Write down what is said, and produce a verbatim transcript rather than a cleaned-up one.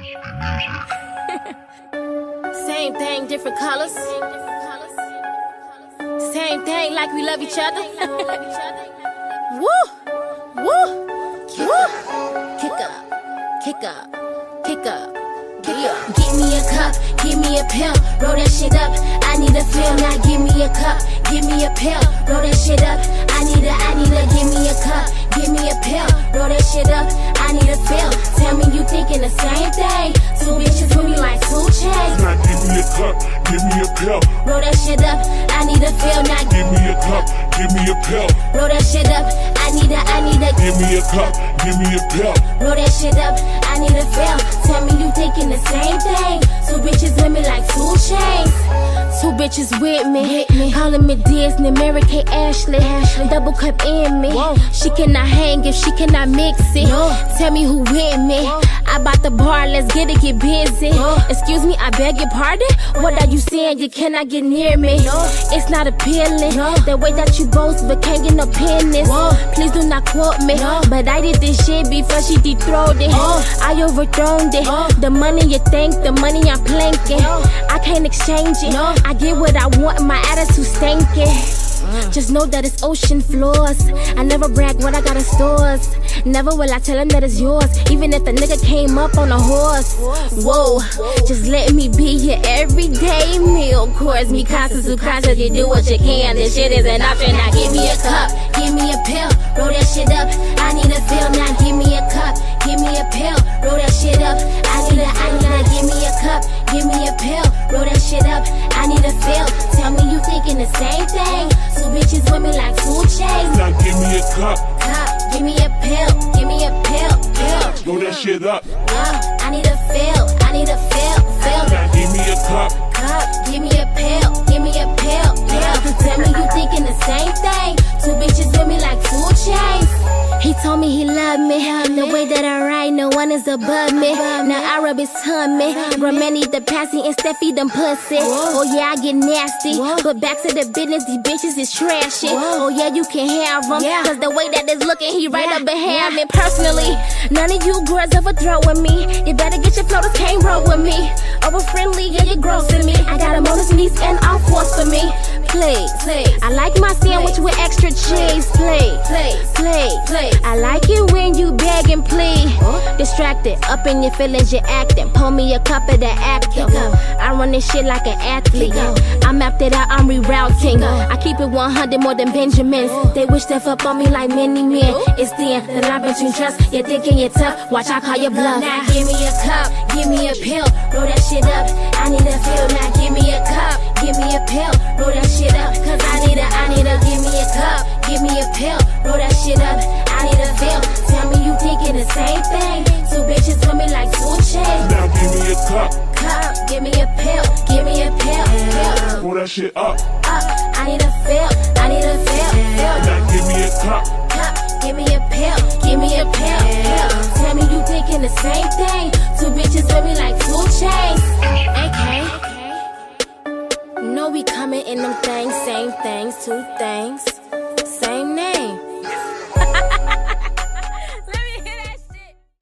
Same thing, different colors. Same thing, like we love each other. Woo! Woo! Woo! Kick up, kick up, kick up, kick up. Give me a cup, give me a pill, roll that shit up. I need a feel, now give me a cup, give me a pill, roll that shit up. I need a, I need a, give me a cup, give me a pill, roll that shit up. I need a feel. Tell me you thinking the same thing. Two bitches with me like two chains. Now give me a cup, give me a pill, roll that shit up. I need a feel, now give me a cup, give me a pill, roll that shit up. I need a, I need a, give me a cup, give me a pill, roll that shit up. I need a feel. Tell me you thinking the same thing. Two bitches with me like two chains. Two bitches with me, with me. Calling me Disney, Mary Kate Ashley, Ashley. Double cup in me. Whoa. She cannot hang if she cannot mix it. No. Tell me who with me. Whoa. I bought the bar, let's get it, get busy. Whoa. Excuse me, I beg your pardon. What are you saying? You cannot get near me. No. It's not appealing. No. The way that you boast, but can't get no penis. Whoa. Please do not quote me. No. But I did this shit before she dethroned it. Whoa. I overthrown it. Whoa. The money you think, the money I'm planking. No. I can't exchange it. No. I get what I want, my attitude stinking. Uh. Just know that it's ocean floors. I never brag what I got in stores. Never will I tell him that it's yours, even if the nigga came up on a horse. Whoa, just let me be your everyday meal course. Me casa su casa, you do what you can. This shit is an option. Now give me a cup, give me a pill, roll that shit up. I need a feel. Now give me a cup, give me a pill, roll that shit up. I need a, I need a, give me a cup, give me a pill, roll that shit up. I need a feel. Tell me you thinking the same thing. Two bitches with me like two chains. Now give me a cup, cup, give me a pill, give me a pill, pill. Roll that shit up. Yeah, I need a feel, I need a feel, feel. Now give me a cup, cup, give me a pill, give me a pill, pill. Tell me you thinking the same thing. Two bitches with me like two chains. He told me he loved me. The way that I ride, no one is above me. Now I rub his tummy. Grandma need the passy and Steffi them pussy. Oh yeah, I get nasty. But back to the business, these bitches is trashy. Oh yeah, you can have them. Cause the way that it's looking, he right up behind me. Personally, none of you girls ever throw with me. You better get your floaters, can't roll with me. Over friendly, yeah, you're gross to me. I got a bonus niece and all force for me. Please, please. I like my sandwich with extra cheese. Please, please, please, please. I like it when you beg and plead. Distracted, up in your feelings, you're acting. Pull me a cup of that active. I run this shit like an athlete. I mapped it out, I'm rerouting. I keep it one hundred more than Benjamins. They wish stuff up on me like many men. It's then that I've been too trust. You're thinking you're tough, watch I call your bluff. Now give me a cup, give me a pill, roll that shit up. I need a feel. Now give me a cup, give me a pill, roll that shit up. Cause I need a, I need a, give me a cup, give me a pill, roll that shit up. I need a feel. Tell me you thinking the same thing. Two bitches with me like two chains. Now give me a cup, cup, give me a pill, give me a pill, pill. Roll that shit up, up. I need a feel, I need a feel, feel. Now give me a cup, cup, give me a pill, give me a pill, pill. Tell me you thinking the same thing. Two bitches with me like two chains. Okay. Know we coming in them things, same things, two things.